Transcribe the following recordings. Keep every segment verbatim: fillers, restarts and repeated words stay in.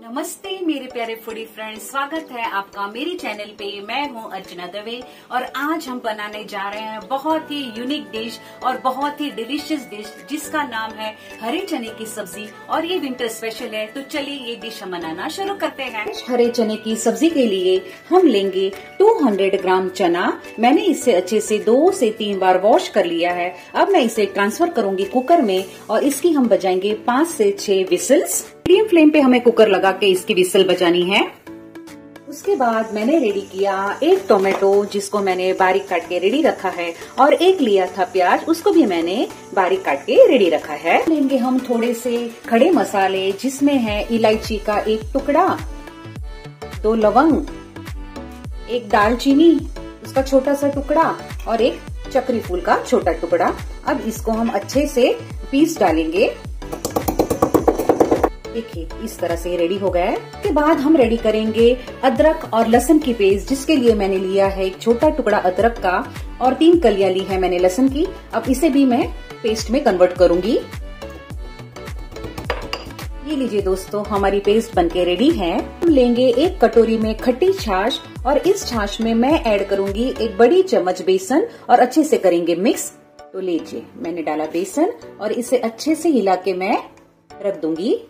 नमस्ते मेरे प्यारे फूडी फ्रेंड्स, स्वागत है आपका मेरी चैनल पे। मैं हूं अर्चना दवे और आज हम बनाने जा रहे हैं बहुत ही यूनिक डिश और बहुत ही डिलीशियस डिश जिसका नाम है हरे चने की सब्जी और ये विंटर स्पेशल है। तो चलिए ये डिश हम बनाना शुरू करते हैं। हरे चने की सब्जी के लिए हम लेंगे दो सौ ग्राम चना। मैंने इसे अच्छे से दो से तीन बार वॉश कर लिया है। अब मैं इसे ट्रांसफर करूंगी कुकर में और इसकी हम बजाएंगे पाँच से छह विसल्स। मीडियम फ्लेम पे हमें कुकर लगा के इसकी विसल बजानी है। उसके बाद मैंने रेडी किया एक टोमेटो जिसको मैंने बारीक काट के रेडी रखा है और एक लिया था प्याज, उसको भी मैंने बारीक काट के रेडी रखा है। लेंगे हम थोड़े से खड़े मसाले जिसमें है इलायची का एक टुकड़ा, दो लवंग, एक दालचीनी उसका छोटा सा टुकड़ा और एक चक्री फूल का छोटा टुकड़ा। अब इसको हम अच्छे से पीस डालेंगे। देखिए इस तरह से रेडी हो गया है। के बाद हम रेडी करेंगे अदरक और लहसुन की पेस्ट, जिसके लिए मैंने लिया है एक छोटा टुकड़ा अदरक का और तीन कलियां ली है मैंने लहसुन की। अब इसे भी मैं पेस्ट में कन्वर्ट करूंगी। ये लीजिए दोस्तों, हमारी पेस्ट बनके रेडी है। हम लेंगे एक कटोरी में खट्टी छाछ और इस छाछ में मैं ऐड करूंगी एक बड़ी चम्मच बेसन और अच्छे से करेंगे मिक्स। तो लीजिए मैंने डाला बेसन और इसे अच्छे से हिला के मैं रख दूंगी।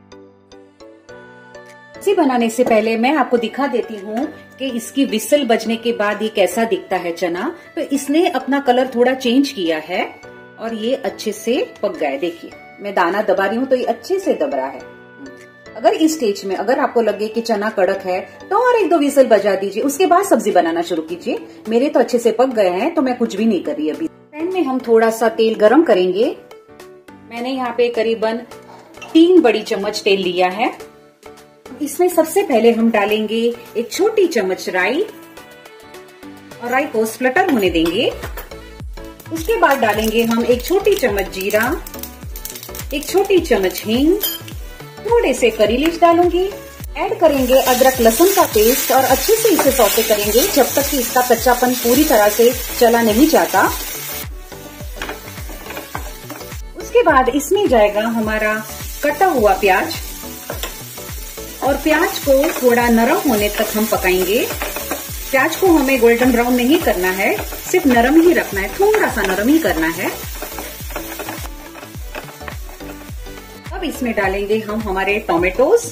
इसे बनाने से पहले मैं आपको दिखा देती हूँ कि इसकी विसल बजने के बाद ये कैसा दिखता है चना। तो इसने अपना कलर थोड़ा चेंज किया है और ये अच्छे से पक गया है। देखिए मैं दाना दबा रही हूँ तो ये अच्छे से दब रहा है। अगर इस स्टेज में अगर आपको लगे कि चना कड़क है तो और एक दो विसल बजा दीजिए, उसके बाद सब्जी बनाना शुरू कीजिए। मेरे तो अच्छे से पक गए हैं तो मैं कुछ भी नहीं कर रही अभी। पैन में हम थोड़ा सा तेल गरम करेंगे। मैंने यहाँ पे करीबन तीन बड़ी चम्मच तेल लिया है। इसमें सबसे पहले हम डालेंगे एक छोटी चम्मच राई और राई को स्प्लटर होने देंगे। उसके बाद डालेंगे हम एक छोटी चम्मच जीरा, एक छोटी चम्मच हींग, थोड़े से करी लीव्स डालूंगी। ऐड करेंगे अदरक लहसुन का पेस्ट और अच्छे से इसे सौते करेंगे जब तक कि इसका कच्चापन पूरी तरह से चला नहीं जाता। उसके बाद इसमें जाएगा हमारा कटा हुआ प्याज और प्याज को थोड़ा नरम होने तक हम पकाएंगे। प्याज को हमें गोल्डन ब्राउन नहीं करना है, सिर्फ नरम ही रखना है, थोड़ा सा नरम ही करना है। अब इसमें डालेंगे हम हमारे टोमेटोज।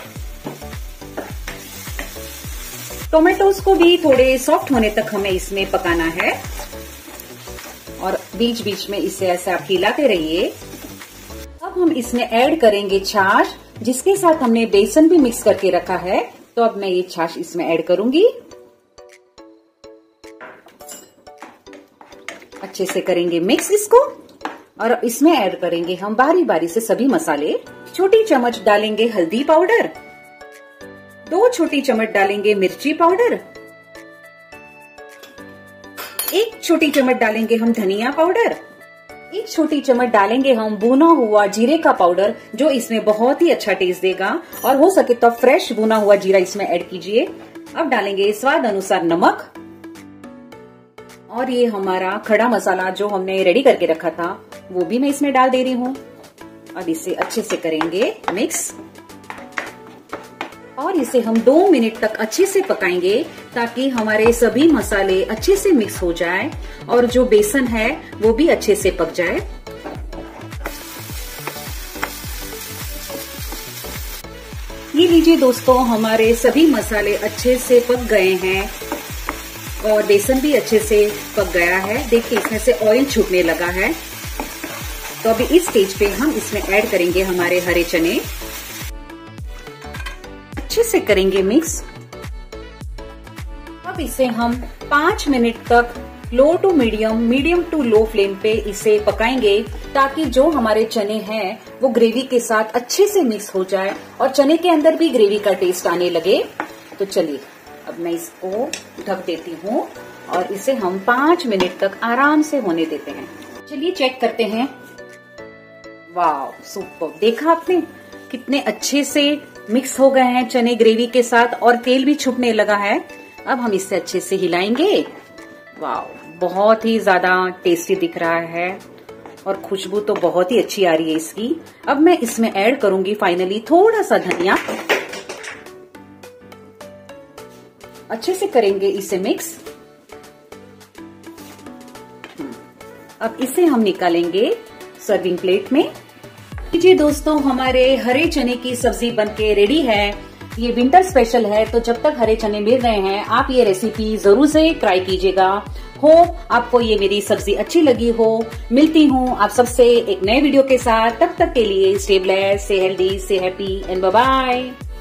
टोमेटोज को भी थोड़े सॉफ्ट होने तक हमें इसमें पकाना है और बीच बीच में इसे ऐसे आप हिलाते रहिए। अब हम इसमें ऐड करेंगे छाछ, जिसके साथ हमने बेसन भी मिक्स करके रखा है। तो अब मैं ये छाछ इसमें ऐड करूंगी। अच्छे से करेंगे मिक्स इसको और इसमें ऐड करेंगे हम बारी बारी से सभी मसाले। छोटी चम्मच डालेंगे हल्दी पाउडर, दो छोटी चम्मच डालेंगे मिर्ची पाउडर, एक छोटी चम्मच डालेंगे हम धनिया पाउडर, एक छोटी चम्मच डालेंगे हम भुना हुआ जीरे का पाउडर, जो इसमें बहुत ही अच्छा टेस्ट देगा। और हो सके तो फ्रेश भुना हुआ जीरा इसमें ऐड कीजिए। अब डालेंगे स्वाद अनुसार नमक और ये हमारा खड़ा मसाला जो हमने रेडी करके रखा था वो भी मैं इसमें डाल दे रही हूँ। अब इसे अच्छे से करेंगे मिक्स और इसे हम दो मिनट तक अच्छे से पकाएंगे ताकि हमारे सभी मसाले अच्छे से मिक्स हो जाए और जो बेसन है वो भी अच्छे से पक जाए। ये लीजिए दोस्तों, हमारे सभी मसाले अच्छे से पक गए हैं और बेसन भी अच्छे से पक गया है। देखिए इसमें से ऑयल छूटने लगा है। तो अभी इस स्टेज पे हम इसमें ऐड करेंगे हमारे हरे चने। अच्छे से करेंगे मिक्स। अब इसे हम पांच मिनट तक low to medium medium to low flame पे इसे पकाएंगे ताकि जो हमारे चने हैं वो ग्रेवी के साथ अच्छे से मिक्स हो जाए और चने के अंदर भी ग्रेवी का टेस्ट आने लगे। तो चलिए अब मैं इसको ढक देती हूँ और इसे हम पांच मिनट तक आराम से होने देते हैं। चलिए चेक करते हैं। वाह सुपर, देखा आपने कितने अच्छे से मिक्स हो गए हैं चने ग्रेवी के साथ और तेल भी छूटने लगा है। अब हम इसे अच्छे से हिलाएंगे। वाह बहुत ही ज्यादा टेस्टी दिख रहा है और खुशबू तो बहुत ही अच्छी आ रही है इसकी। अब मैं इसमें ऐड करूंगी फाइनली थोड़ा सा धनिया। अच्छे से करेंगे इसे मिक्स। अब इसे हम निकालेंगे सर्विंग प्लेट में। जी दोस्तों, हमारे हरे चने की सब्जी बनके रेडी है। ये विंटर स्पेशल है, तो जब तक हरे चने मिल रहे हैं आप ये रेसिपी जरूर से ट्राई कीजिएगा। होप आपको ये मेरी सब्जी अच्छी लगी हो। मिलती हूँ आप सबसे एक नए वीडियो के साथ। तब तक के लिए stay blessed, stay healthy, stay happy and bye bye.